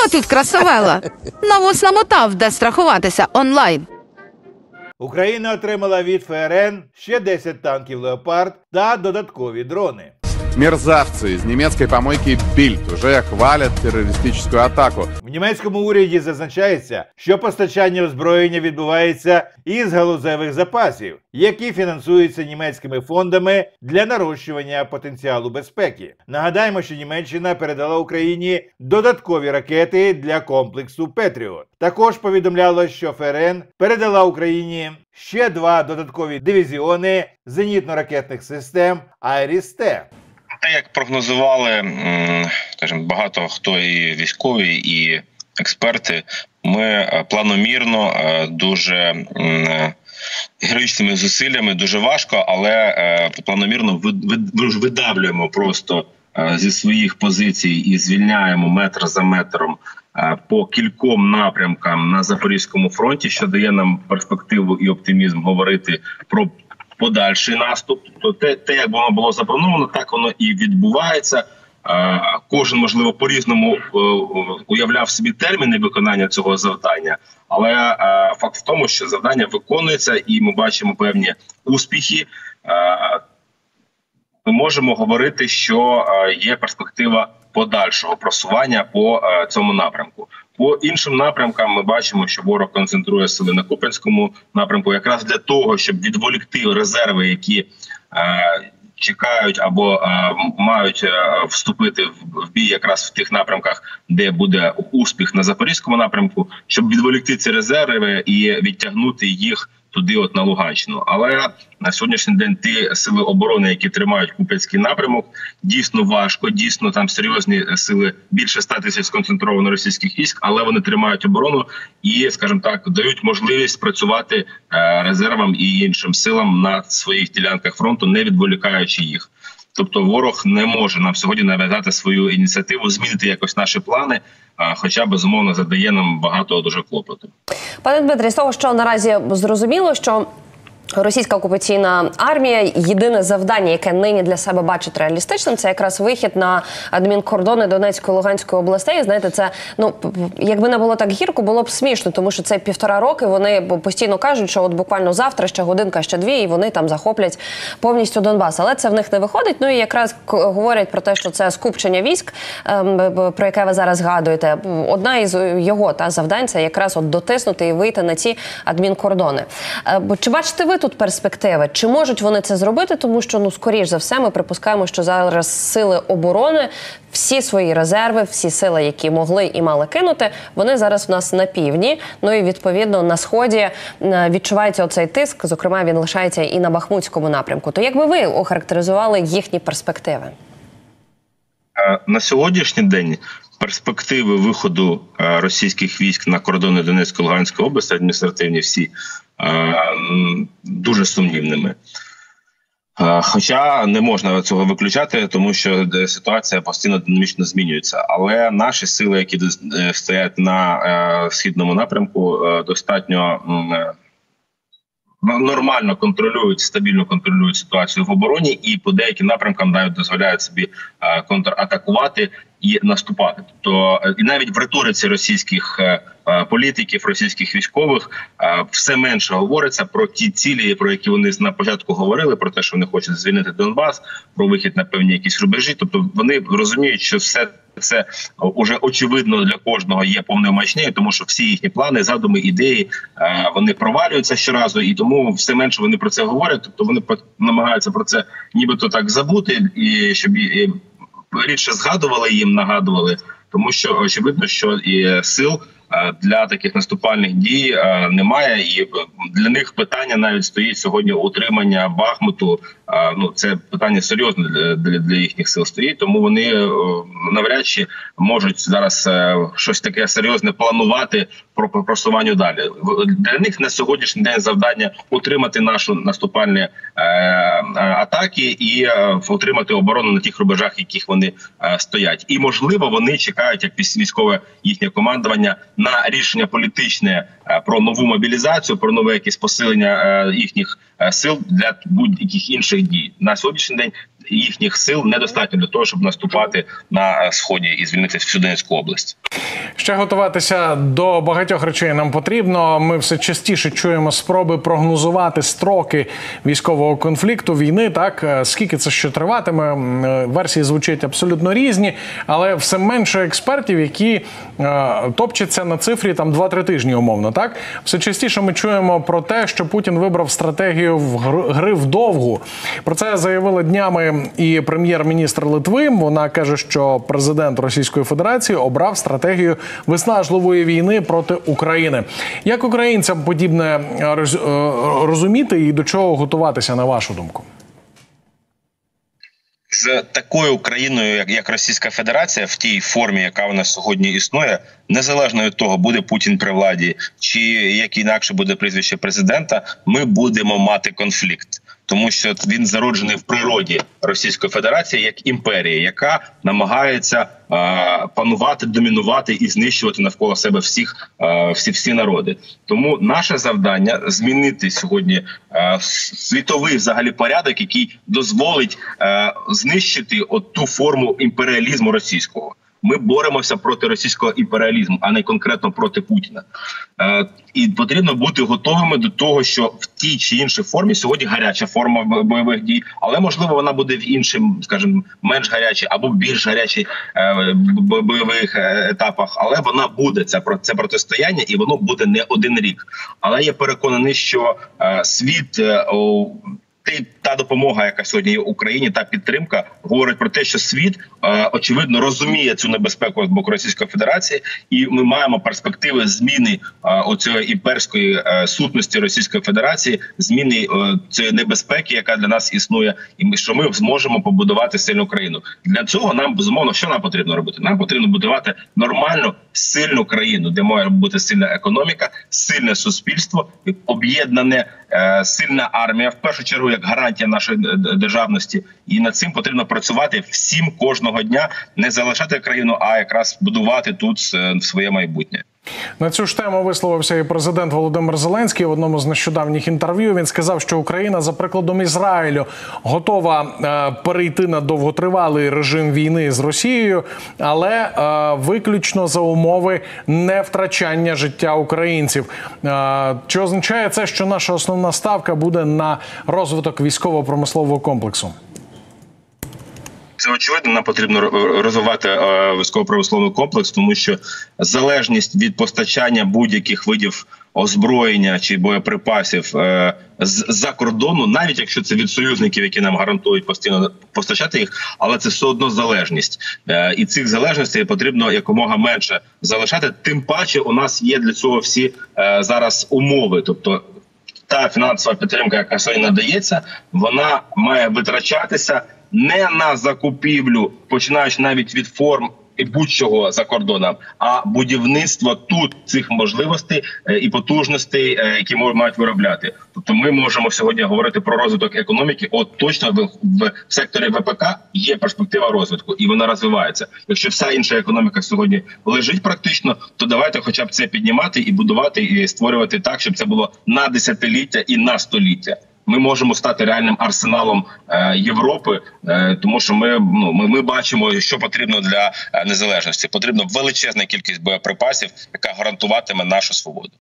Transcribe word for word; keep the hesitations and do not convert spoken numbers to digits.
тут красавела? На вус намотав, де страхуватися онлайн. Україна отримала від ФРН ще десять танків «Леопард» та додаткові дрони. Мерзавцы из немецкой помойки Bild уже хвалят террористическую атаку. В німецькому уряді зазначається, що постачання озброєння відбувається із галузевих запасів, які фінансуються німецькими фондами для нарощування потенціалу безпеки. Нагадаємо, що Німеччина передала Україні додаткові ракети для комплексу «Петріот». Також повідомлялось, що ФРН передала Україні ще два додаткові дивізіони зенітно-ракетних систем «Айріс-Т». Те, як прогнозували, скажімо, багато хто і військові, і експерти, ми планомірно, дуже героїчними зусиллями, дуже важко, але планомірно видавлюємо просто зі своїх позицій і звільняємо метр за метром по кільком напрямкам на Запорізькому фронті, що дає нам перспективу і оптимізм говорити про подальший наступ. То те, те, як воно було заплановано, так воно і відбувається. Кожен, можливо, по-різному уявляв собі терміни виконання цього завдання, але факт в тому, що завдання виконується і ми бачимо певні успіхи. Ми можемо говорити, що є перспектива подальшого просування по цьому напрямку. По іншим напрямкам ми бачимо, що ворог концентрує сили на Куп'янському напрямку якраз для того, щоб відволікти резерви, які е, чекають або е, мають е, вступити в, в бій якраз в тих напрямках, де буде успіх на Запорізькому напрямку, щоб відволікти ці резерви і відтягнути їх туди, от на Луганщину. Але на сьогоднішній день ті сили оборони, які тримають Куп'янський напрямок, дійсно важко, дійсно там серйозні сили, більше ста тисяч сконцентровано російських військ, але вони тримають оборону і, скажімо так, дають можливість працювати е, резервам і іншим силам на своїх ділянках фронту, не відволікаючи їх. Тобто ворог не може нам сьогодні нав'язати свою ініціативу, змінити якось наші плани, хоча, безумовно, задає нам багато дуже клопоту. Пане Дмитре, з того, що наразі зрозуміло, що російська окупаційна армія, єдине завдання, яке нині для себе бачить реалістичним, це якраз вихід на адмінкордони Донецької, Луганської областей. Знаєте, це, ну, якби не було так гірко, було б смішно, тому що це півтора роки, вони постійно кажуть, що от буквально завтра, ще годинка, ще дві, і вони там захоплять повністю Донбас. Але це в них не виходить. Ну і якраз говорять про те, що це скупчення військ, про яке ви зараз згадуєте. Одна із його та завдань – це якраз от дотиснути і вийти на ці адмінкордони. Чи бачите ви тут перспективи? Чи можуть вони це зробити? Тому що, ну, скоріш за все, ми припускаємо, що зараз сили оборони, всі свої резерви, всі сили, які могли і мали кинути, вони зараз в нас на півдні. Ну і, відповідно, на Сході відчувається оцей тиск, зокрема, він лишається і на Бахмутському напрямку. То як би ви охарактеризували їхні перспективи? На сьогоднішній день перспективи виходу російських військ на кордони Донецької, Луганської області, адміністративні всі, дуже сумнівними. Хоча не можна цього виключати, тому що ситуація постійно динамічно змінюється. Але наші сили, які стоять на східному напрямку, достатньо нормально контролюють, стабільно контролюють ситуацію в обороні і по деяким напрямкам навіть дозволяють собі контратакувати і наступати. Тобто і навіть в риториці російських політиків, російських військових все менше говориться про ті цілі, про які вони на початку говорили, про те, що вони хочуть звільнити Донбас, про вихід на певні якісь рубежі. Тобто вони розуміють, що все це вже очевидно для кожного є повною маячнею, тому що всі їхні плани, задуми, ідеї, вони провалюються щоразу, і тому все менше вони про це говорять. Тобто вони намагаються про це нібито так забути, і щоб рідше згадували їм, нагадували, тому що очевидно, що і сил для таких наступальних дій немає, і для них питання навіть стоїть сьогодні утримання Бахмуту. Ну, це питання серйозне для, для їхніх сил стоїть, тому вони навряд чи можуть зараз щось таке серйозне планувати про просування далі. Для них на сьогоднішній день завдання утримати наші наступальні е, атаки і е, утримати оборону на тих рубежах, яких вони е, стоять. І можливо вони чекають, як військове їхнє командування, на рішення політичне е, про нову мобілізацію, про нове якесь посилення е, їхніх е, сил для будь-яких інших дій. На сьогоднішній день їхніх сил недостатньо для того, щоб наступати на сході і звільнити всю Донецьку область. Ще готуватися до багатьох речей нам потрібно. Ми все частіше чуємо спроби прогнозувати строки військового конфлікту, війни. Так, скільки це ще триватиме? Версії звучать абсолютно різні, але все менше експертів, які е, топчаться на цифрі там два-три тижні умовно. Так, все частіше ми чуємо про те, що Путін вибрав стратегію в гри вдовгу. Про це заявила днями і прем'єр-міністр Литви. Вона каже, що президент Російської Федерації обрав стратегію виснажливої війни проти України. Як українцям подібне розуміти і до чого готуватися, на вашу думку? З такою країною, як, як Російська Федерація, в тій формі, яка вона сьогодні існує, незалежно від того, буде Путін при владі, чи як інакше буде прізвище президента, ми будемо мати конфлікт. Тому що він зароджений в природі Російської Федерації як імперії, яка намагається е, панувати, домінувати і знищувати навколо себе всіх, е, всі, всі народи. Тому наше завдання – змінити сьогодні е, світовий взагалі порядок, який дозволить е, знищити от ту форму імперіалізму російського. Ми боремося проти російського імперіалізму, а не конкретно проти Путіна. Е, і потрібно бути готовими до того, що в тій чи іншій формі, сьогодні гаряча форма бойових дій, але можливо вона буде в іншим, скажімо, менш гарячій або більш гарячій е, бойових етапах, але вона буде, це, це протистояння, і воно буде не один рік. Але я переконаний, що е, світ... Е, о, та допомога, яка сьогодні є в Україні, та підтримка, говорить про те, що світ, е, очевидно, розуміє цю небезпеку з боку Російської Федерації, і ми маємо перспективи зміни е, оцієї імперської е, сутності Російської Федерації, зміни е, цієї небезпеки, яка для нас існує, і ми, що ми зможемо побудувати сильну країну. Для цього нам, безумовно, що нам потрібно робити? Нам потрібно будувати нормальну, сильну країну, де має бути сильна економіка, сильне суспільство, об'єднане, е, сильна армія, в першу чергу, як гарантія нашої державності, і над цим потрібно працювати всім кожного дня, не залишати країну, а якраз будувати тут своє майбутнє. На цю ж тему висловився і президент Володимир Зеленський в одному з нещодавніх інтерв'ю. Він сказав, що Україна, за прикладом Ізраїлю, готова е, перейти на довготривалий режим війни з Росією, але е, виключно за умови не втрачання життя українців. Е, чи означає це, що наша основна ставка буде на розвиток військово-промислового комплексу? Це очевидно, нам потрібно розвивати е, військово-промисловий комплекс, тому що залежність від постачання будь-яких видів озброєння чи боєприпасів е, з-за кордону, навіть якщо це від союзників, які нам гарантують постійно постачати їх, але це все одно залежність. Е, і цих залежностей потрібно якомога менше залишати. Тим паче у нас є для цього всі е, зараз умови, тобто та фінансова підтримка, яка сьогодні надається, вона має витрачатися не на закупівлю, починаючи навіть від форм і будь-чого за кордоном, а будівництво тут цих можливостей і потужностей, які мають виробляти. Тобто ми можемо сьогодні говорити про розвиток економіки. От точно в, в секторі ВПК є перспектива розвитку, і вона розвивається. Якщо вся інша економіка сьогодні лежить практично, то давайте хоча б це піднімати і будувати, і створювати так, щоб це було на десятиліття і на століття. Ми можемо стати реальним арсеналом е, Європи, е, тому що ми, ну, ми, ми бачимо, що потрібно для незалежності. Потрібна величезна кількість боєприпасів, яка гарантуватиме нашу свободу.